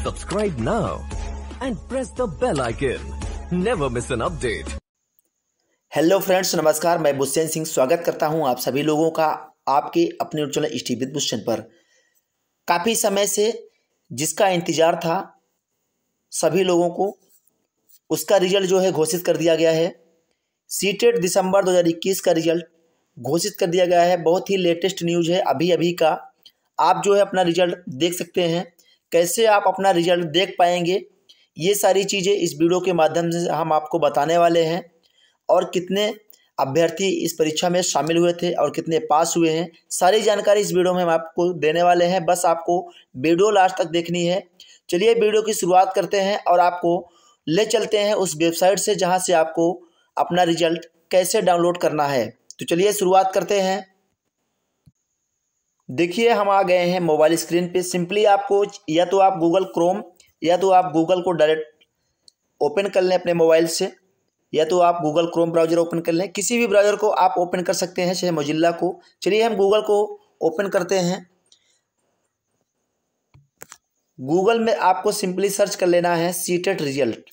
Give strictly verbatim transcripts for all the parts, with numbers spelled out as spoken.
Subscribe now and press the bell icon. Never miss an update. Hello friends, नमस्कार। मैं बुस्सेन सिंह स्वागत करता हूं आप सभी लोगों का आपके अपने यूट्यूब चैनल स्टडी विद बुस्सेन पर। काफ़ी समय से जिसका इंतज़ार था सभी लोगों को, उसका रिजल्ट जो है घोषित कर दिया गया है। सीटेट दिसंबर दो हज़ार इक्कीस का रिजल्ट घोषित कर दिया गया है। बहुत ही लेटेस्ट न्यूज़ है, अभी अभी का। आप जो है अपना रिजल्ट देख सकते हैं। कैसे आप अपना रिजल्ट देख पाएंगे, ये सारी चीज़ें इस वीडियो के माध्यम से हम आपको बताने वाले हैं। और कितने अभ्यर्थी इस परीक्षा में शामिल हुए थे और कितने पास हुए हैं, सारी जानकारी इस वीडियो में हम आपको देने वाले हैं। बस आपको वीडियो लास्ट तक देखनी है। चलिए वीडियो की शुरुआत करते हैं और आपको ले चलते हैं उस वेबसाइट से जहां से आपको अपना रिजल्ट कैसे डाउनलोड करना है। तो चलिए शुरुआत करते हैं। देखिए, हम आ गए हैं मोबाइल स्क्रीन पे। सिंपली आपको या तो आप गूगल क्रोम या तो आप गूगल को डायरेक्ट ओपन कर लें अपने मोबाइल से, या तो आप गूगल क्रोम ब्राउज़र ओपन कर लें। किसी भी ब्राउज़र को आप ओपन कर सकते हैं, चाहे मोजिल्ला को। चलिए हम गूगल को ओपन करते हैं। गूगल में आपको सिंपली सर्च कर लेना है सीटेट रिजल्ट।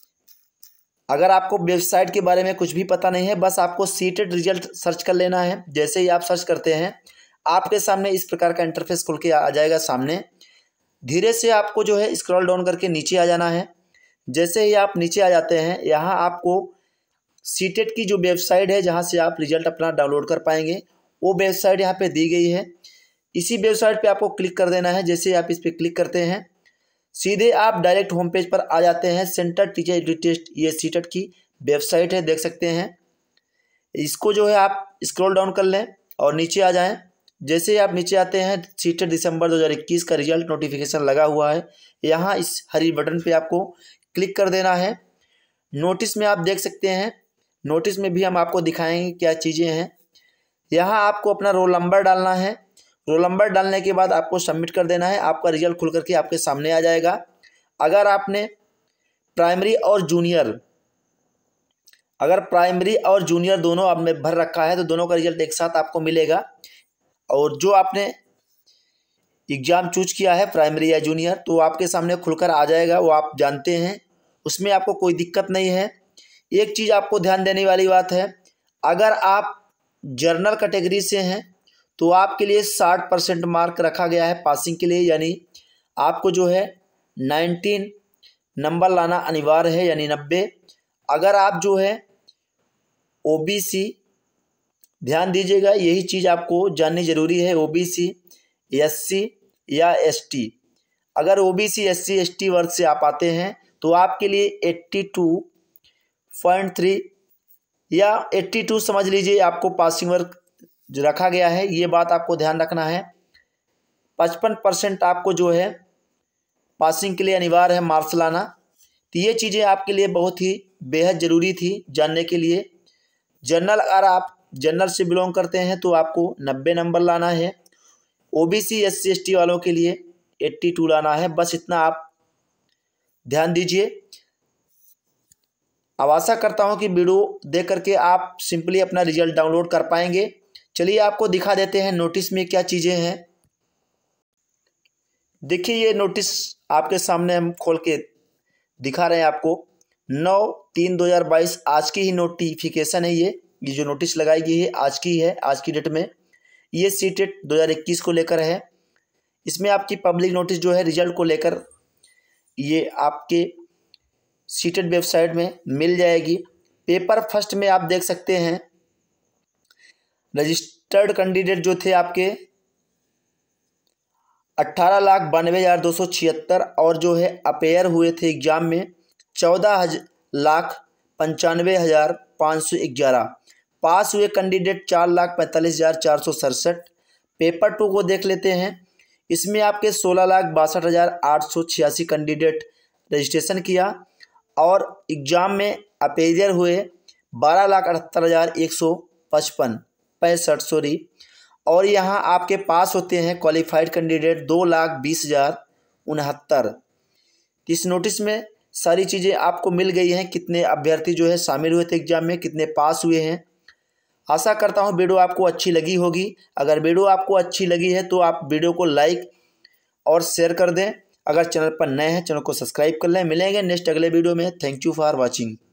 अगर आपको वेबसाइट के बारे में कुछ भी पता नहीं है, बस आपको सीटेट रिजल्ट सर्च कर लेना है। जैसे ही आप सर्च करते हैं, आपके सामने इस प्रकार का इंटरफेस खुल के आ जाएगा सामने। धीरे से आपको जो है स्क्रॉल डाउन करके नीचे आ जाना है। जैसे ही आप नीचे आ जाते हैं, यहाँ आपको सीटेट की जो वेबसाइट है जहाँ से आप रिजल्ट अपना डाउनलोड कर पाएंगे, वो वेबसाइट यहाँ पे दी गई है। इसी वेबसाइट पे आपको क्लिक कर देना है। जैसे आप इस पर क्लिक करते हैं, सीधे आप डायरेक्ट होम पेज पर आ जाते हैं। सेंटर टीचर एग्जिट टेस्ट, ये सीटेट की वेबसाइट है, देख सकते हैं। इसको जो है आप स्क्रॉल डाउन कर लें और नीचे आ जाएं। जैसे आप नीचे आते हैं, सीटेट दिसंबर दो हज़ार इक्कीस का रिजल्ट नोटिफिकेशन लगा हुआ है। यहाँ इस हरी बटन पे आपको क्लिक कर देना है। नोटिस में आप देख सकते हैं, नोटिस में भी हम आपको दिखाएंगे क्या चीज़ें हैं। यहाँ आपको अपना रोल नंबर डालना है। रोल नंबर डालने के बाद आपको सबमिट कर देना है। आपका रिजल्ट खुल करके आपके सामने आ जाएगा। अगर आपने प्राइमरी और जूनियर अगर प्राइमरी और जूनियर दोनों आपने भर रखा है तो दोनों का रिजल्ट एक साथ आपको मिलेगा। और जो आपने एग्ज़ाम चूज किया है प्राइमरी या जूनियर, तो आपके सामने खुलकर आ जाएगा, वो आप जानते हैं। उसमें आपको कोई दिक्कत नहीं है। एक चीज़ आपको ध्यान देने वाली बात है, अगर आप जर्नल कैटेगरी से हैं तो आपके लिए साठ परसेंट मार्क रखा गया है पासिंग के लिए। यानी आपको जो है नाइनटीन नंबर लाना अनिवार्य है, यानी नब्बे। अगर आप जो है ओबीसी, ध्यान दीजिएगा, यही चीज़ आपको जाननी ज़रूरी है। ओबीसी, एससी या एसटी, अगर ओबीसी, एससी, एसटी वर्ग से आप आते हैं तो आपके लिए बयासी पॉइंट तीन या बयासी समझ लीजिए आपको पासिंग वर्ग जो रखा गया है। ये बात आपको ध्यान रखना है। पचपन परसेंट आपको जो है पासिंग के लिए अनिवार्य है मार्क्स लाना। तो ये चीज़ें आपके लिए बहुत ही बेहद ज़रूरी थी जानने के लिए। जनरल, अगर आप जनरल से बिलोंग करते हैं तो आपको नब्बे नंबर लाना है। ओबीसी, एससी, एसटी वालों के लिए बयासी लाना है। बस इतना आप ध्यान दीजिए। अब आशा करता हूं कि वीडियो देख करके आप सिंपली अपना रिजल्ट डाउनलोड कर पाएंगे। चलिए आपको दिखा देते हैं नोटिस में क्या चीज़ें हैं। देखिए, ये नोटिस आपके सामने हम खोल के दिखा रहे हैं आपको। नौ तीन दो हज़ार बाईस आज की ही नोटिफिकेशन है। ये ये जो नोटिस लगाई गई है आज की है, आज की डेट में। ये सीटेट दो हज़ार इक्कीस को लेकर है। इसमें आपकी पब्लिक नोटिस जो है रिजल्ट को लेकर, ये आपके सीटेट वेबसाइट में मिल जाएगी। पेपर फर्स्ट में आप देख सकते हैं, रजिस्टर्ड कैंडिडेट जो थे आपके अट्ठारह लाख बानवे हज़ार दो सौ छिहत्तर, और जो है अपेयर हुए थे एग्जाम में चौदह लाख पंचानवे हज़ार पाँच सौ ग्यारह। पास हुए कैंडिडेट चार लाख पैंतालीस हज़ार चार सौ सड़सठ। पेपर टू को देख लेते हैं। इसमें आपके सोलह लाख बासठ हज़ार आठ सौ छियासी कैंडिडेट रजिस्ट्रेशन किया, और एग्ज़ाम में अपेयर हुए बारह लाख अठहत्तर हज़ार एक सौ पचपन पैंसठ सॉरी। और यहाँ आपके पास होते हैं क्वालिफाइड कैंडिडेट दो लाख बीस हज़ार उनहत्तर। इस नोटिस में सारी चीज़ें आपको मिल गई हैं, कितने अभ्यर्थी जो है शामिल हुए थे एग्जाम में, कितने पास हुए हैं। आशा करता हूँ वीडियो आपको अच्छी लगी होगी। अगर वीडियो आपको अच्छी लगी है तो आप वीडियो को लाइक और शेयर कर दें। अगर चैनल पर नए हैं चैनल को सब्सक्राइब कर लें। मिलेंगे नेक्स्ट अगले वीडियो में। Thank you for watching.